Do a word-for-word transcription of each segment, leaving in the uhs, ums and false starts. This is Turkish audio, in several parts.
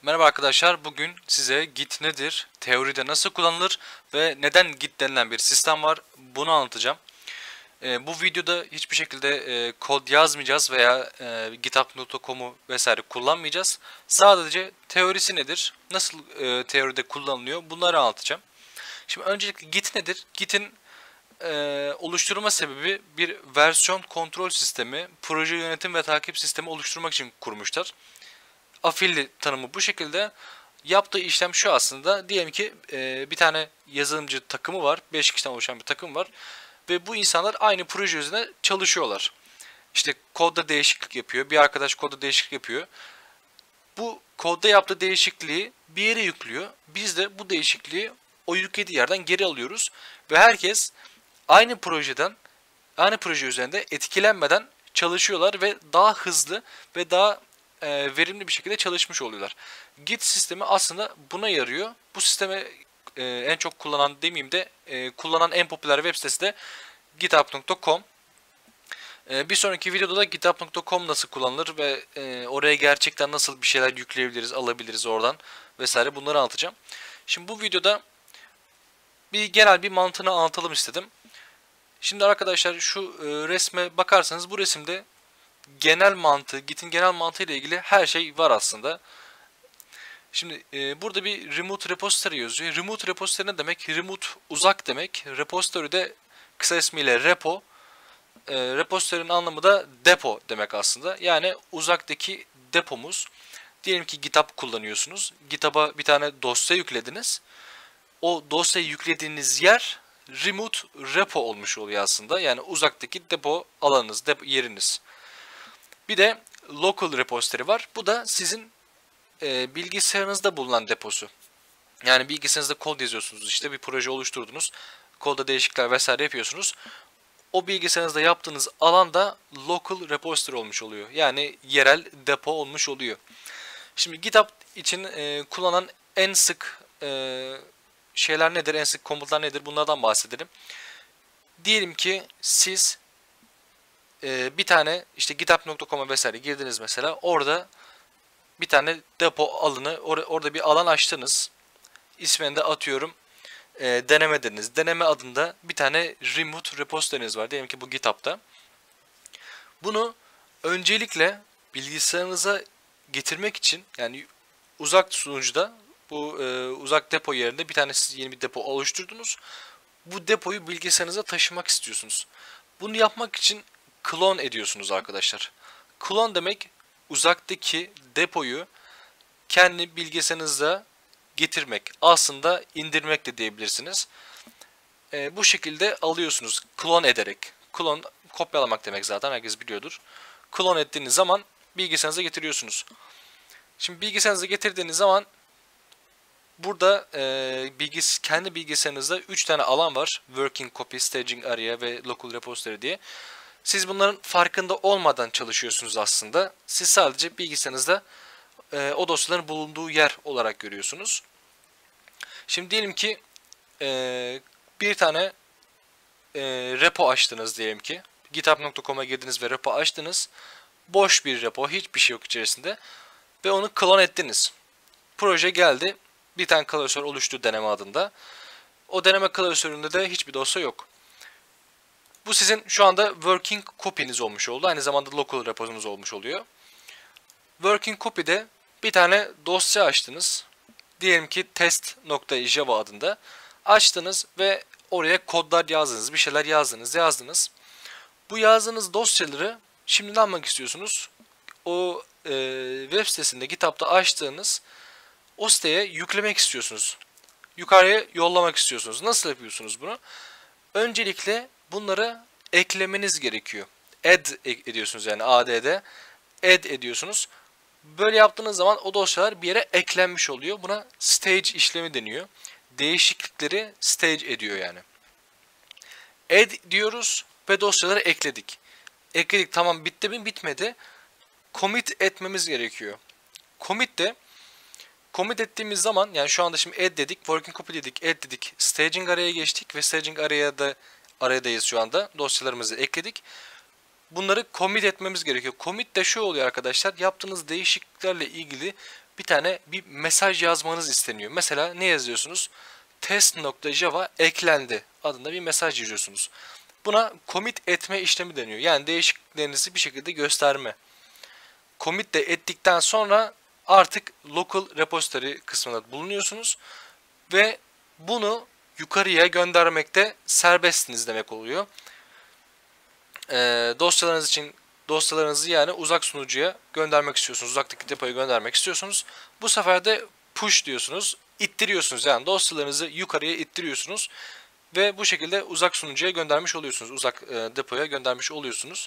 Merhaba arkadaşlar, bugün size Git nedir, teoride nasıl kullanılır ve neden Git denilen bir sistem var bunu anlatacağım. Ee, bu videoda hiçbir şekilde e, kod yazmayacağız veya e, github nokta com'u vesaire kullanmayacağız. Sadece teorisi nedir, nasıl e, teoride kullanılıyor bunları anlatacağım. Şimdi öncelikle Git nedir? Git'in e, oluşturma sebebi bir versiyon kontrol sistemi, proje yönetim ve takip sistemi oluşturmak için kurmuşlar. Afilli tanımı bu şekilde. Yaptığı işlem şu aslında. Diyelim ki e, bir tane yazılımcı takımı var. beş kişiden oluşan bir takım var. Ve bu insanlar aynı proje üzerine çalışıyorlar. İşte kodda değişiklik yapıyor. Bir arkadaş kodda değişiklik yapıyor. Bu kodda yaptığı değişikliği bir yere yüklüyor. Biz de bu değişikliği o yüklediği yerden geri alıyoruz. Ve herkes aynı projeden, aynı proje üzerinde etkilenmeden çalışıyorlar ve daha hızlı ve daha e, verimli bir şekilde çalışmış oluyorlar. Git sistemi aslında buna yarıyor. Bu sistemi e, en çok kullanan demeyeyim de e, kullanan en popüler web sitesi de github nokta com. E, bir sonraki videoda da github nokta com nasıl kullanılır ve e, oraya gerçekten nasıl bir şeyler yükleyebiliriz, alabiliriz oradan vesaire bunları anlatacağım. Şimdi bu videoda bir genel bir mantığını anlatalım istedim. Şimdi arkadaşlar şu e, resme bakarsanız bu resimde genel mantığı, Git'in genel mantığı ile ilgili her şey var aslında. Şimdi e, burada bir remote repository yazıyor. Remote repository ne demek? Remote uzak demek. Repository de kısa ismiyle repo. E, repository'nin anlamı da depo demek aslında. Yani uzaktaki depomuz. Diyelim ki GitHub kullanıyorsunuz. GitHub'a bir tane dosya yüklediniz. O dosyayı yüklediğiniz yer remote repo olmuş oluyor aslında. Yani uzaktaki depo alanınız, depo yeriniz. Bir de local repository var. Bu da sizin e, bilgisayarınızda bulunan deposu. Yani bilgisayarınızda kod yazıyorsunuz, işte bir proje oluşturdunuz. Kodda değişiklikler vesaire yapıyorsunuz. O bilgisayarınızda yaptığınız alanda local repository olmuş oluyor. Yani yerel depo olmuş oluyor. Şimdi GitHub için e, kullanılan en sık e, şeyler nedir, en sık komutlar nedir bunlardan bahsedelim. Diyelim ki siz e, bir tane işte github nokta com'a vesaire girdiniz mesela, orada bir tane depo alanı, or orada bir alan açtınız. İsmini de atıyorum e, deneme dediniz. Deneme adında bir tane remote repository'niz var. Diyelim ki bu GitHub'da. Bunu öncelikle bilgisayarınıza getirmek için, yani uzak sunucuda bu e, uzak depo yerinde bir tane siz yeni bir depo oluşturdunuz. Bu depoyu bilgisayarınıza taşımak istiyorsunuz. Bunu yapmak için clone ediyorsunuz arkadaşlar. Clone demek uzaktaki depoyu kendi bilgisayarınıza getirmek. Aslında indirmek de diyebilirsiniz. E, bu şekilde alıyorsunuz clone ederek. Clone kopyalamak demek, zaten herkes biliyordur. Clone ettiğiniz zaman bilgisayarınıza getiriyorsunuz. Şimdi bilgisayarınıza getirdiğiniz zaman burada e, bilgis kendi bilgisayarınızda üç tane alan var. Working Copy, Staging Area ve Local Repository diye. Siz bunların farkında olmadan çalışıyorsunuz aslında. Siz sadece bilgisayarınızda e, o dosyaların bulunduğu yer olarak görüyorsunuz. Şimdi diyelim ki e, bir tane e, repo açtınız diyelim ki. github nokta com'a girdiniz ve repo açtınız. Boş bir repo, hiçbir şey yok içerisinde. Ve onu clone ettiniz. Proje geldi. Bir tane klasör oluştu deneme adında. O deneme klasöründe de hiçbir dosya yok. Bu sizin şu anda working copy'niz olmuş oldu. Aynı zamanda local reposunuz olmuş oluyor. Working copy'de bir tane dosya açtınız. Diyelim ki test nokta java adında. Açtınız ve oraya kodlar yazdınız. Bir şeyler yazdınız, yazdınız. Bu yazdığınız dosyaları şimdi ne yapmak istiyorsunuz? O e, web sitesinde, GitHub'da açtığınız o siteye yüklemek istiyorsunuz. Yukarıya yollamak istiyorsunuz. Nasıl yapıyorsunuz bunu? Öncelikle bunları eklemeniz gerekiyor. Add ediyorsunuz, yani add. Add ediyorsunuz. Böyle yaptığınız zaman o dosyalar bir yere eklenmiş oluyor. Buna stage işlemi deniyor. Değişiklikleri stage ediyor yani. Add diyoruz ve dosyaları ekledik. Ekledik, tamam, bitti mi? Bitmedi. Commit etmemiz gerekiyor. Commit de Commit ettiğimiz zaman, yani şu anda şimdi add dedik, working copy dedik, add dedik, staging araya geçtik ve staging araya da aradayız şu anda. Dosyalarımızı ekledik. Bunları commit etmemiz gerekiyor. Commit de şu oluyor arkadaşlar. Yaptığınız değişikliklerle ilgili bir tane bir mesaj yazmanız isteniyor. Mesela ne yazıyorsunuz? test.java eklendi adında bir mesaj yazıyorsunuz. Buna commit etme işlemi deniyor. Yani değişikliklerinizi bir şekilde gösterme. Commit de ettikten sonra artık local repository kısmında bulunuyorsunuz ve bunu yukarıya göndermekte serbestsiniz demek oluyor. Ee, dosyalarınız için dosyalarınızı yani uzak sunucuya göndermek istiyorsunuz. Uzaktaki depoya göndermek istiyorsunuz. Bu sefer de push diyorsunuz. İttiriyorsunuz yani dosyalarınızı yukarıya ittiriyorsunuz. Ve bu şekilde uzak sunucuya göndermiş oluyorsunuz. Uzak e, depoya göndermiş oluyorsunuz.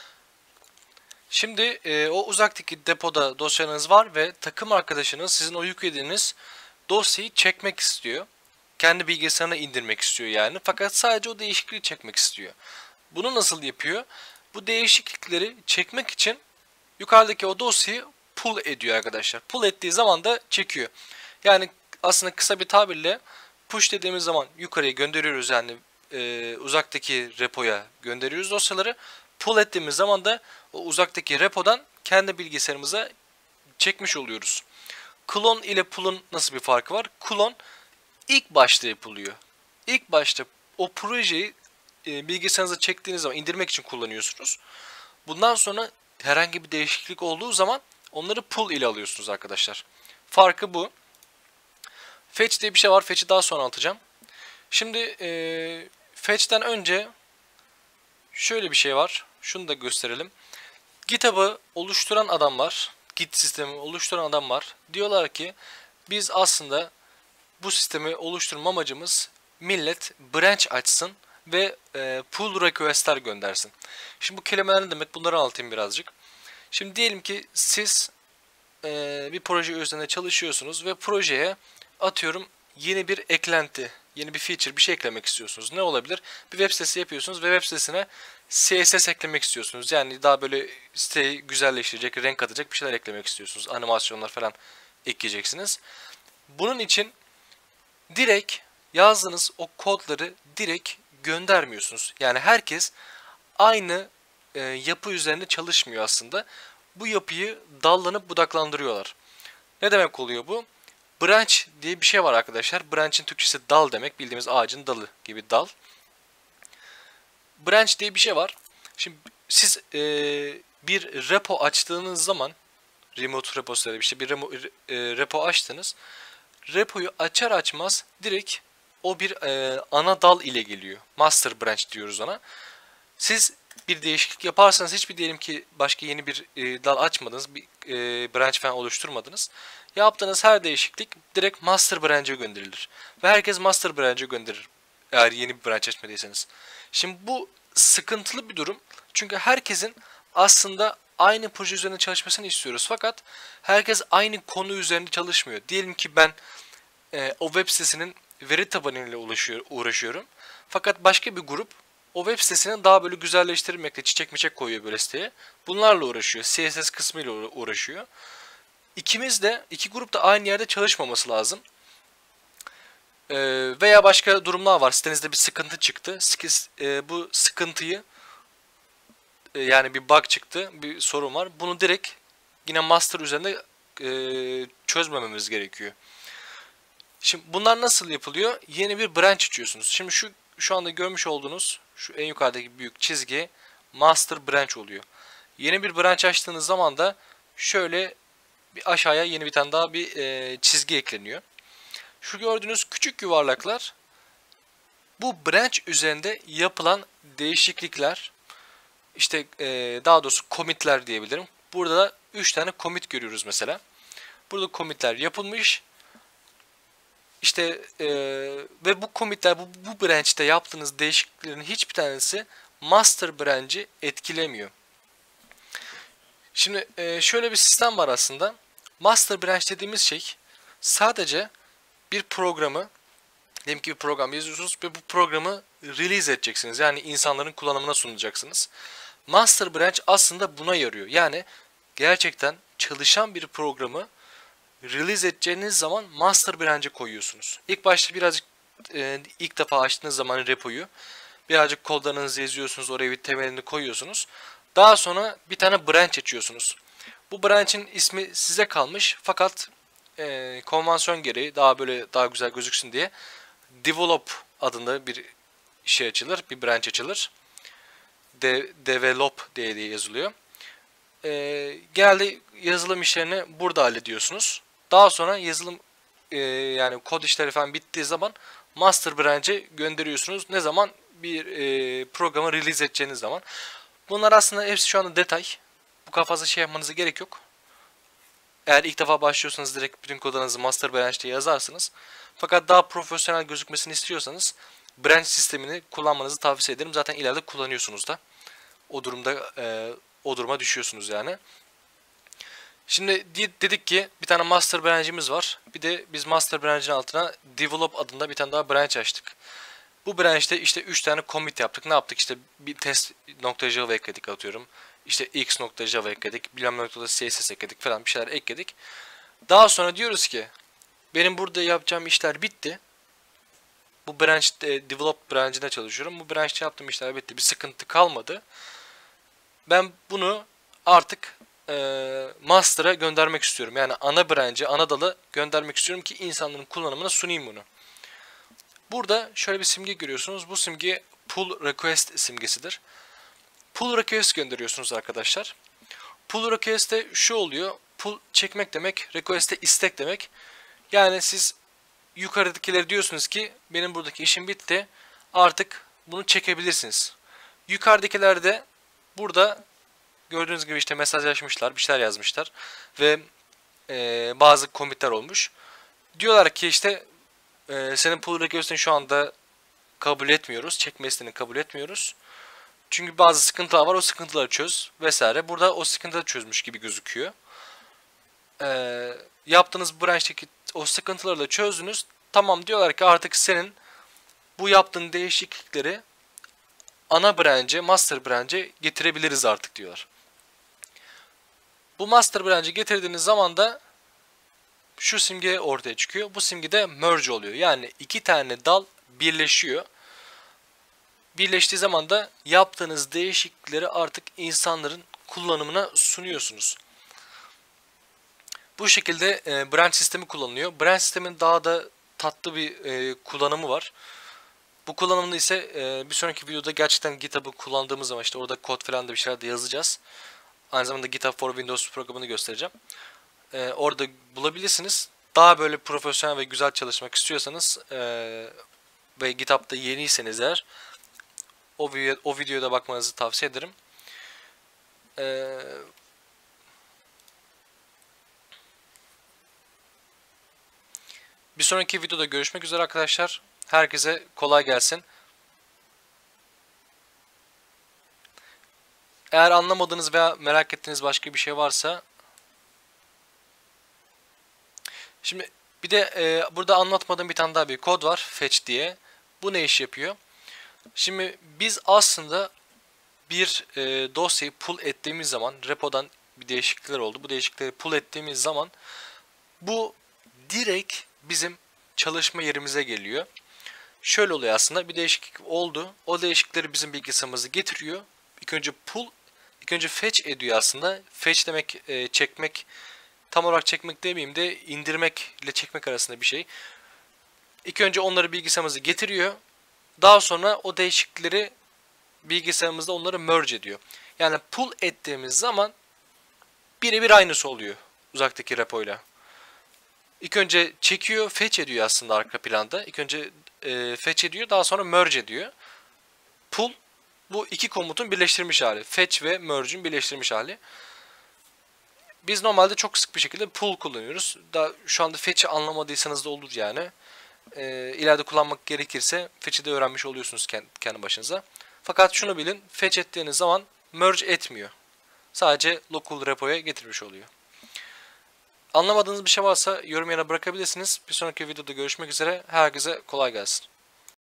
Şimdi e, o uzaktaki depoda dosyanız var ve takım arkadaşınız sizin o yüklediğiniz dosyayı çekmek istiyor. Kendi bilgisayarına indirmek istiyor yani. Fakat sadece o değişikliği çekmek istiyor. Bunu nasıl yapıyor? Bu değişiklikleri çekmek için yukarıdaki o dosyayı pull ediyor arkadaşlar. Pull ettiği zaman da çekiyor. Yani aslında kısa bir tabirle push dediğimiz zaman yukarıya gönderiyoruz yani e, uzaktaki repoya gönderiyoruz dosyaları. Pull ettiğimiz zaman da o uzaktaki repodan kendi bilgisayarımıza çekmiş oluyoruz. Clone ile pull'un nasıl bir farkı var? Clone ilk başta yapılıyor. İlk başta o projeyi e, bilgisayarınıza çektiğiniz zaman indirmek için kullanıyorsunuz. Bundan sonra herhangi bir değişiklik olduğu zaman onları pull ile alıyorsunuz arkadaşlar. Farkı bu. Fetch diye bir şey var. Fetch'i daha sonra anlatacağım. Şimdi e, Fetch'ten önce şöyle bir şey var. Şunu da gösterelim. GitHub'ı oluşturan adamlar, Git sistemi oluşturan adamlar diyorlar ki biz aslında bu sistemi oluşturma amacımız millet branch açsın ve e, pull request'ler göndersin. Şimdi bu kelimeler ne demek? Bunları anlatayım birazcık. Şimdi diyelim ki siz e, bir proje üzerinde çalışıyorsunuz ve projeye atıyorum yeni bir eklenti, yeni bir feature, bir şey eklemek istiyorsunuz. Ne olabilir? Bir web sitesi yapıyorsunuz ve web sitesine C S S eklemek istiyorsunuz. Yani daha böyle siteyi güzelleştirecek, renk katacak bir şeyler eklemek istiyorsunuz. Animasyonlar falan ekleyeceksiniz. Bunun için direkt yazdığınız o kodları direkt göndermiyorsunuz. Yani herkes aynı e, yapı üzerinde çalışmıyor aslında. Bu yapıyı dallanıp budaklandırıyorlar. Ne demek oluyor bu? Branch diye bir şey var arkadaşlar. Branch'in Türkçesi dal demek. Bildiğimiz ağacın dalı gibi dal. Branch diye bir şey var. Şimdi siz e, bir repo açtığınız zaman remote repository işte bir remo, e, repo açtınız. Repoyu açar açmaz direkt o bir e, ana dal ile geliyor. Master branch diyoruz ona. Siz bir değişiklik yaparsanız hiçbir diyelim ki başka yeni bir e, dal açmadınız, bir e, branch falan oluşturmadınız. Yaptığınız her değişiklik direkt master branch'e gönderilir. Ve herkes master branch'e gönderir. Eğer yeni bir branch açmadıysanız. Şimdi bu sıkıntılı bir durum. Çünkü herkesin aslında aynı proje üzerinde çalışmasını istiyoruz. Fakat herkes aynı konu üzerinde çalışmıyor. Diyelim ki ben e, o web sitesinin veri tabanıyla uğraşıyorum. Fakat başka bir grup o web sitesini daha böyle güzelleştirmekle çiçek miçek koyuyor böyle siteye. Bunlarla uğraşıyor. C S S kısmıyla uğraşıyor. İkimiz de, iki grup da aynı yerde çalışmaması lazım. Ee, veya başka durumlar var. Sitenizde bir sıkıntı çıktı. E, bu sıkıntıyı e, yani bir bug çıktı, bir sorun var. Bunu direkt yine master üzerinde e, çözmememiz gerekiyor. Şimdi bunlar nasıl yapılıyor? Yeni bir branch açıyorsunuz. Şimdi şu şu anda görmüş olduğunuz şu en yukarıdaki büyük çizgi master branch oluyor. Yeni bir branch açtığınız zaman da şöyle bir aşağıya yeni bir tane daha bir e, çizgi ekleniyor. Şu gördüğünüz küçük yuvarlaklar bu branch üzerinde yapılan değişiklikler. İşte e, daha doğrusu commitler diyebilirim. Burada da üç tane commit görüyoruz mesela. Burada commitler yapılmış. İşte e, ve bu commitler bu, bu branch'te yaptığınız değişikliklerin hiçbir tanesi master branch'i etkilemiyor. Şimdi e, şöyle bir sistem var aslında. Master branch dediğimiz şey sadece bir programı, diyelim ki bir program yazıyorsunuz ve bu programı release edeceksiniz. Yani insanların kullanımına sunacaksınız. Master branch aslında buna yarıyor. Yani gerçekten çalışan bir programı release edeceğiniz zaman master branch'e koyuyorsunuz. İlk başta birazcık e, ilk defa açtığınız zaman repoyu birazcık kodlarınızı yazıyorsunuz, oraya bir temelini koyuyorsunuz. Daha sonra bir tane branch açıyorsunuz. Bu branch'in ismi size kalmış fakat e, konvansiyon gereği daha böyle daha güzel gözüksün diye develop adında bir şey açılır, bir branch açılır. De, develop diye, diye yazılıyor. E, genelde yazılım işlerini burada hallediyorsunuz. Daha sonra yazılım e, yani kod işleri falan bittiği zaman master branch'e gönderiyorsunuz. Ne zaman? Bir e, programı release edeceğiniz zaman. Bunlar aslında hepsi şu anda detay. Bu kadar fazla şey yapmanıza gerek yok. Eğer ilk defa başlıyorsanız direkt bütün kodlarınızı master branch'te yazarsınız. Fakat daha profesyonel gözükmesini istiyorsanız branch sistemini kullanmanızı tavsiye ederim. Zaten ileride kullanıyorsunuz da. O durumda e, o duruma düşüyorsunuz yani. Şimdi dedik ki bir tane master branch'imiz var. Bir de biz master branch'in altına develop adında bir tane daha branch açtık. Bu branch'te işte üç tane commit yaptık. Ne yaptık? İşte bir test.java ekledik atıyorum. İşte x.java ekledik. bilmem.css ekledik falan bir şeyler ekledik. Daha sonra diyoruz ki benim burada yapacağım işler bitti. Bu branch, develop branch'inde çalışıyorum. Bu branch'te yaptığım işler bitti. Bir sıkıntı kalmadı. Ben bunu artık e, master'a göndermek istiyorum. Yani ana branch'e, ana dalı göndermek istiyorum ki insanların kullanımına sunayım bunu. Burada şöyle bir simge görüyorsunuz. Bu simge pull request simgesidir. Pull request gönderiyorsunuz arkadaşlar. Pull request'te şu oluyor. Pull çekmek demek, request'te istek demek. Yani siz yukarıdakileri diyorsunuz ki benim buradaki işim bitti. Artık bunu çekebilirsiniz. Yukarıdakiler de burada gördüğünüz gibi işte mesajlaşmışlar, bir şeyler yazmışlar ve e, bazı commitler olmuş. Diyorlar ki işte e, senin pull request'ini şu anda kabul etmiyoruz, çekme isteğini kabul etmiyoruz. Çünkü bazı sıkıntılar var, o sıkıntıları çöz vesaire. Burada o sıkıntıları çözmüş gibi gözüküyor. Ee, yaptığınız branch'taki o sıkıntıları da çözdünüz. Tamam diyorlar ki artık senin bu yaptığın değişiklikleri ana branch'e, master branch'e getirebiliriz artık diyorlar. Bu master branch'e getirdiğiniz zaman da şu simge ortaya çıkıyor. Bu simge de merge oluyor. Yani iki tane dal birleşiyor. Birleştiği zaman da yaptığınız değişiklikleri artık insanların kullanımına sunuyorsunuz. Bu şekilde e, branch sistemi kullanılıyor. Branch sistemin daha da tatlı bir e, kullanımı var. Bu kullanımını ise e, bir sonraki videoda gerçekten GitHub'ı kullandığımız zaman işte orada kod falan da bir şeyler de yazacağız. Aynı zamanda GitHub for Windows programını göstereceğim. E, orada bulabilirsiniz. Daha böyle profesyonel ve güzel çalışmak istiyorsanız e, ve GitHub'da yeniyseniz eğer o, video, o videoda bakmanızı tavsiye ederim. Eee Bir sonraki videoda görüşmek üzere arkadaşlar. Herkese kolay gelsin. Eğer anlamadığınız veya merak ettiğiniz başka bir şey varsa şimdi bir de e, burada anlatmadığım bir tane daha bir kod var. Fetch diye. Bu ne iş yapıyor? Şimdi biz aslında bir e, dosyayı pull ettiğimiz zaman repodan bir değişiklikler oldu. Bu değişiklikleri pull ettiğimiz zaman bu direkt bizim çalışma yerimize geliyor. Şöyle oluyor aslında, bir değişiklik oldu. O değişiklikleri bizim bilgisayarımıza getiriyor. İlk önce pull, ilk önce fetch ediyor aslında. Fetch demek e, çekmek, tam olarak çekmek demeyeyim de indirmekle çekmek arasında bir şey. İlk önce onları bilgisayarımıza getiriyor. Daha sonra o değişiklikleri bilgisayarımızda onları merge ediyor. Yani pull ettiğimiz zaman birebir aynısı oluyor uzaktaki repoyla. İlk önce çekiyor, fetch ediyor aslında arka planda. İlk önce e, fetch ediyor, daha sonra merge ediyor. Pull, bu iki komutun birleştirilmiş hali. Fetch ve merge'ün birleştirilmiş hali. Biz normalde çok sık bir şekilde pull kullanıyoruz. Daha şu anda fetch'i anlamadıysanız da olur yani. E, ileride kullanmak gerekirse fetch'i de öğrenmiş oluyorsunuz kendi başınıza. Fakat şunu bilin, fetch ettiğiniz zaman merge etmiyor. Sadece local repo'ya getirmiş oluyor. Anlamadığınız bir şey varsa yorum yerine bırakabilirsiniz. Bir sonraki videoda görüşmek üzere. Herkese kolay gelsin.